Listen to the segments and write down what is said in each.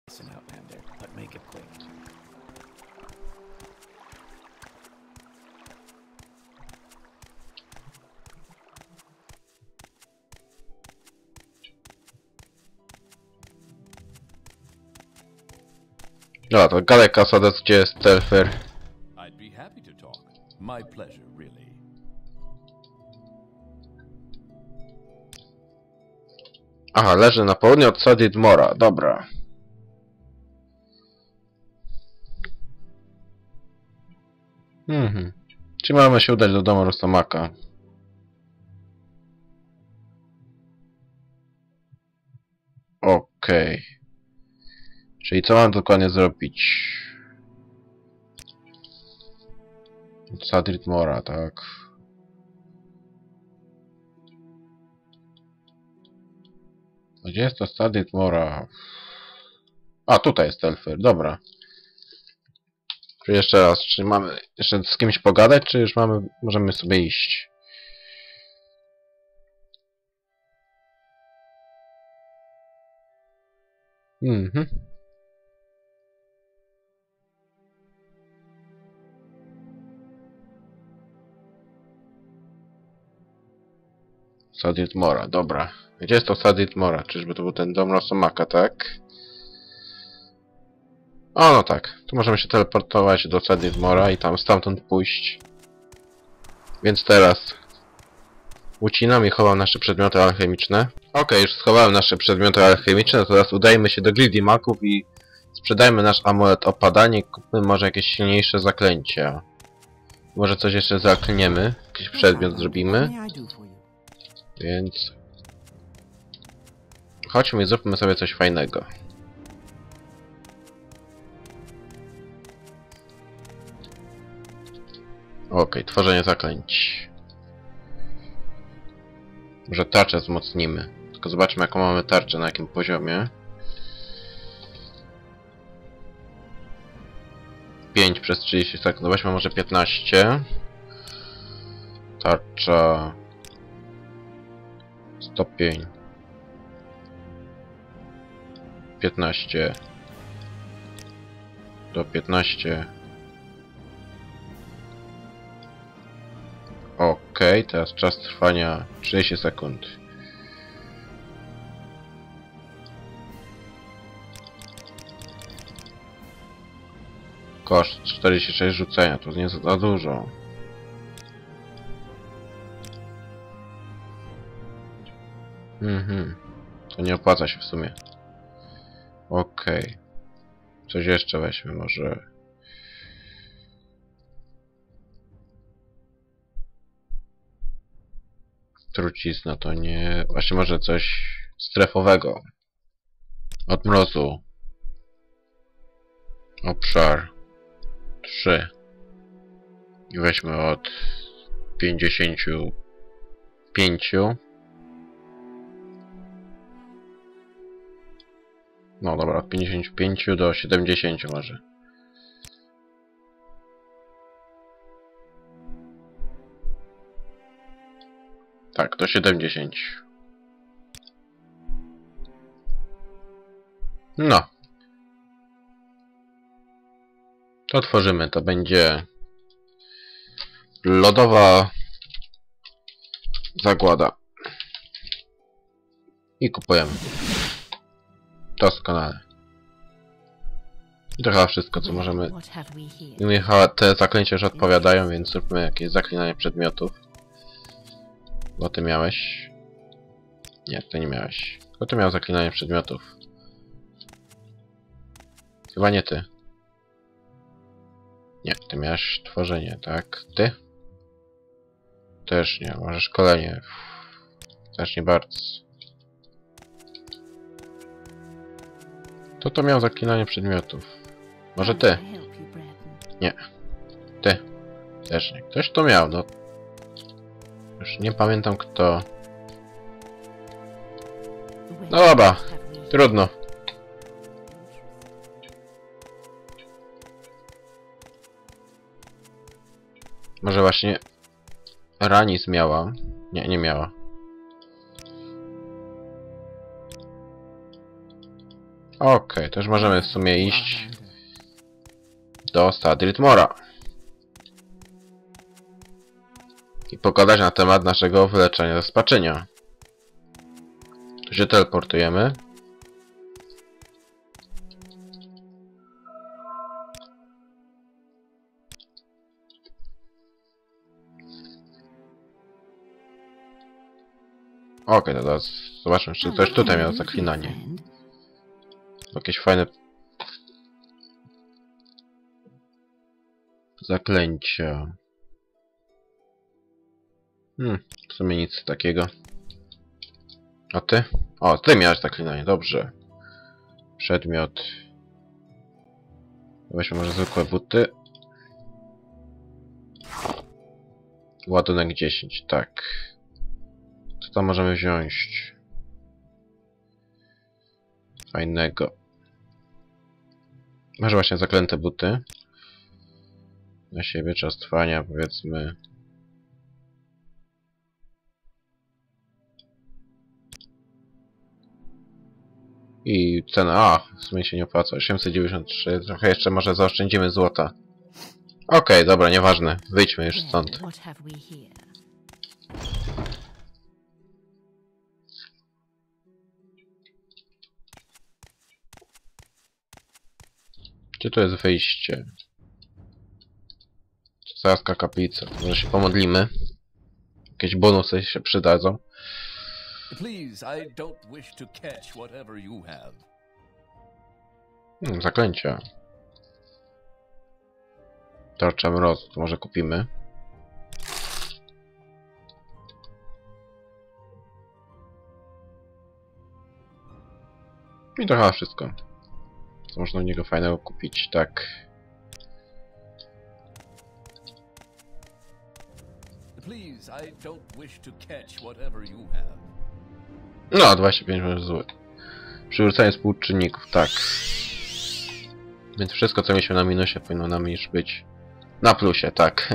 Listen, Outlander, but make it quick. No to gadaj Casados, gdzie jest Telfer? I'd be happy to talk. My pleasure, really. Aha, leży na południe od Sadidmora, dobra. Czyli mamy się udać do domu Rostomaka. Okej. Czyli co mam dokładnie zrobić? Od Sadidmora, tak. Gdzie jest to Sadidmora? A, tutaj jest Telfer, dobra. Czy jeszcze raz, czy mamy jeszcze z kimś pogadać, czy już możemy sobie iść? Sadidmora, dobra. Gdzie jest to Sadidmora? Czyżby to był ten dom Rosomaka, tak? O, no tak. Tu możemy się teleportować do Sadidmora i tam stamtąd pójść. Więc teraz ucinam i chowam nasze przedmioty alchemiczne. Okej, już schowałem nasze przedmioty alchemiczne, teraz udajmy się do Gildii Maków i sprzedajmy nasz amulet opadania i kupmy może jakieś silniejsze zaklęcia. Może coś jeszcze zaklniemy, jakiś przedmiot zrobimy. Więc chodźmy i zróbmy sobie coś fajnego. Okej, tworzenie zaklęć. Może tarczę wzmocnimy. Tylko zobaczmy, jaką mamy tarczę, na jakim poziomie. 5 przez 30 sekund. No weźmy może 15. Tarcza... Stopień. 15. Do 15. Okej, teraz czas trwania 30 sekund. Koszt 46 rzucenia, to nie jest za dużo. To nie opłaca się w sumie. Okej. Coś jeszcze weźmy może. Trucizna to nie... Właśnie może coś strefowego. Od mrozu. Obszar 3. I weźmy od 55. No dobra, od 55 do 70 może. Tak, do 70. No. To tworzymy, to będzie lodowa zagłada. I kupujemy. Doskonale. I to chyba wszystko, co możemy. I chyba te zaklęcia już odpowiadają, więc zróbmy jakieś zaklinanie przedmiotów. Bo ty miałeś... Nie, ty nie miałeś. Tylko ty miał zaklinanie przedmiotów. Chyba nie ty. Nie, ty miałeś tworzenie, tak? Ty? Też nie, może szkolenie. Też nie bardzo. To miał zaklinanie przedmiotów. Może ty? Nie. Ty. Też nie. Ktoś to miał, no. Już nie pamiętam kto. No dobra. Trudno. Może właśnie Ranis miała. Nie, nie miała. Okej, to już możemy w sumie iść do Sadrid Mora. I pogadać na temat naszego wyleczenia ze spaczenia. Tu się teleportujemy. Okej, to teraz zobaczmy, czy ktoś tutaj miał zaklinanie. Jakieś fajne zaklęcia. W sumie nic takiego. A ty? O, ty miałeś zaklinanie, dobrze. Przedmiot. Weźmy może zwykłe buty. Ładunek 10, tak. Co tam możemy wziąć? Fajnego. Może właśnie zaklęte buty. Na siebie czas trwania, powiedzmy. I cena, w sumie się nie opłaca, 893, trochę jeszcze może zaoszczędzimy złota. Okej, dobra, nieważne, wyjdźmy już stąd. Gdzie tu jest wyjście? Carska kaplica, może się pomodlimy. Jakieś bonusy się przydadzą. Please, I don't wish to catch whatever you have. Zaklęcia. Tarcza mrozu, to może kupimy. I to chyba wszystko. Co można u niego fajnego kupić, tak. Please, I don't wish to catch whatever you have. No, 25 milionów złotych. Przywrócenie współczynników, tak. Więc wszystko, co mieliśmy na minusie, powinno nam już być na plusie, tak.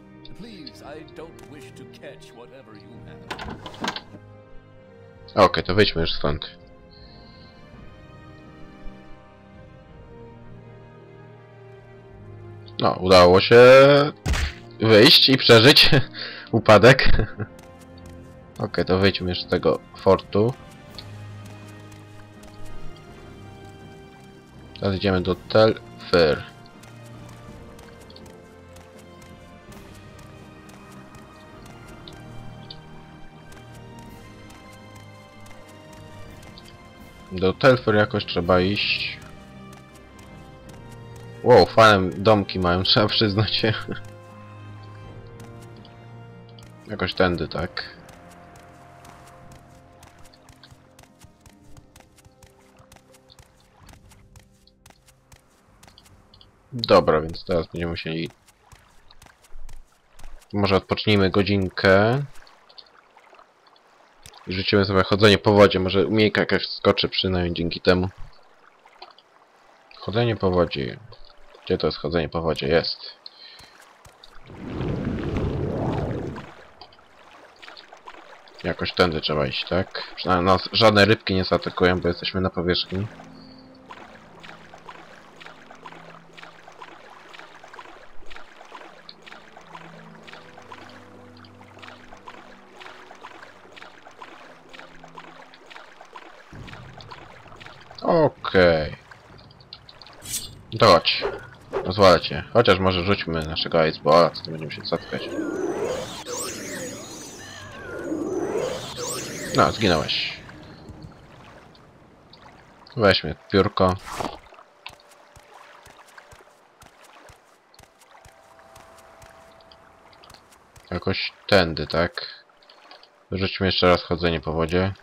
Okej, to wyjdźmy już stąd. No, udało się wyjść i przeżyć upadek. Okej, to wyjdźmy już z tego fortu. Teraz idziemy do Telfyr. Do Telfyr jakoś trzeba iść. Wow, fajne domki mają, trzeba przyznać się. Jakoś tędy, tak. Dobra, więc teraz będziemy musieli... Może odpocznijmy godzinkę. I rzucimy sobie chodzenie po wodzie. Może umiejka jakaś skoczy przynajmniej dzięki temu. Chodzenie po wodzie. Gdzie to jest chodzenie po wodzie? Jest. Jakoś tędy trzeba iść, tak? Przynajmniej nas żadne rybki nie zaatakują, bo jesteśmy na powierzchni. Okej. To chodź. Pozwolę cię. Chociaż może rzućmy naszego Iceballa, co to będziemy się zatkać. No, zginąłeś. Weźmy piórko. Jakoś tędy, tak? Rzućmy jeszcze raz chodzenie po wodzie.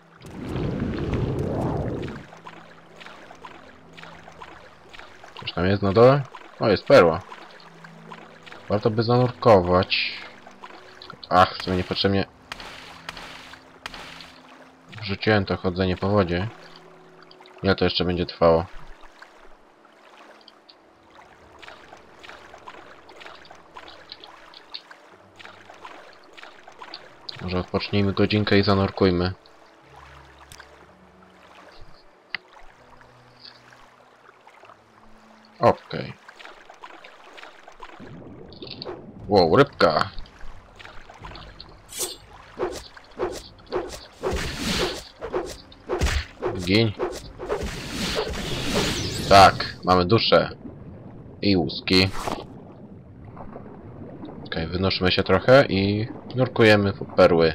Coś tam jest na dole? O, jest perła. Warto by zanurkować. Ach, w sumie niepotrzebnie wrzuciłem to chodzenie po wodzie. Ile to jeszcze będzie trwało? Może odpocznijmy godzinkę i zanurkujmy. Okej. Wow, rybka. Giń. Tak, mamy duszę. I łuski. Okej, wynoszymy się trochę i nurkujemy po perły.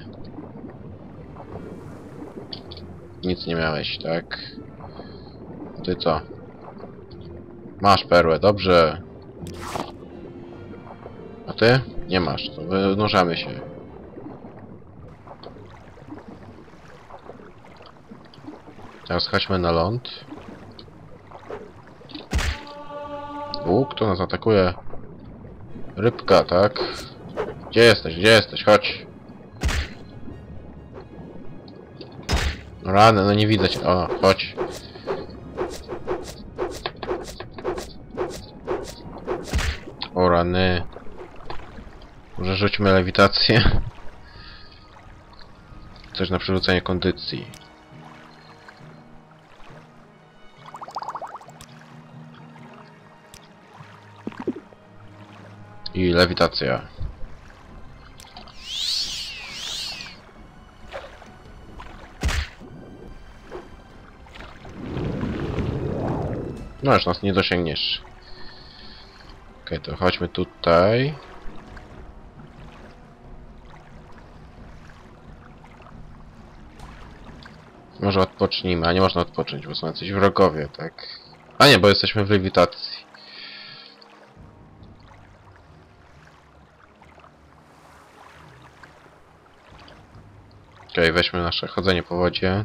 Nic nie miałeś, tak? Ty co? Masz perłę, dobrze. A ty? Nie masz, to wynurzamy się. Teraz chodźmy na ląd. Kto nas atakuje? Rybka, tak? Gdzie jesteś? Gdzie jesteś? Chodź. Rany, no nie widzę cię. O, chodź. O rany. Może rzućmy lewitację. Coś na przywrócenie kondycji. I lewitacja. No już nas nie dosięgniesz. Okej, to chodźmy tutaj. Może odpocznijmy, a nie można odpocząć, bo są jacyś wrogowie, tak? A nie, bo jesteśmy w lewitacji. Okej, weźmy nasze chodzenie po wodzie.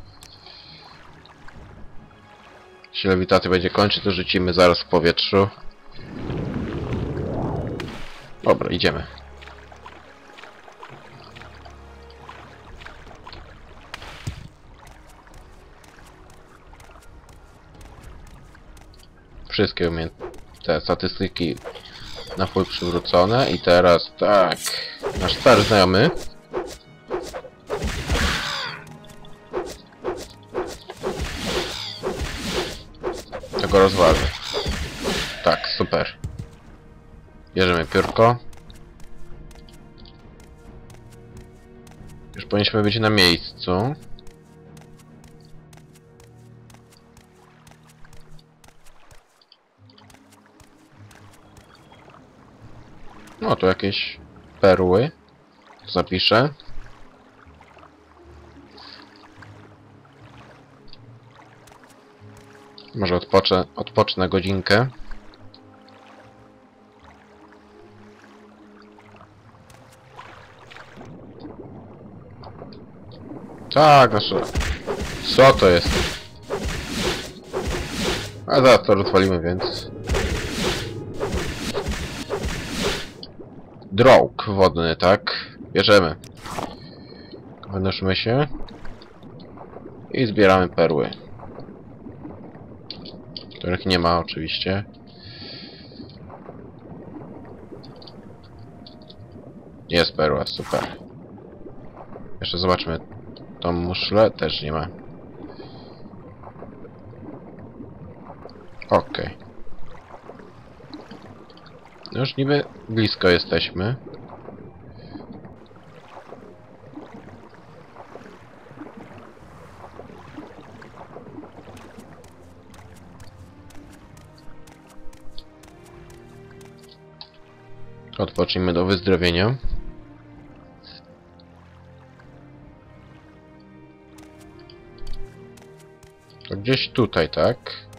Jeśli lewitacja będzie kończyć, to rzucimy zaraz w powietrzu. Dobra, idziemy. Wszystkie te statystyki na full przywrócone i teraz tak, nasz stary znajomy tego rozważy. Tak, super. Bierzemy piórko. Już powinniśmy być na miejscu. No, tu jakieś perły. Zapiszę. Może odpocznę godzinkę. Tak, nasze... Co to jest? A zaraz to rozwalimy, więc... Drołk wodny, tak? Bierzemy. Wynosimy się. I zbieramy perły. Których nie ma oczywiście. Jest perła, super. Jeszcze zobaczmy tą muszlę, też nie ma. Okej. No już niby blisko jesteśmy. Odpocznijmy do wyzdrowienia. To gdzieś tutaj, tak?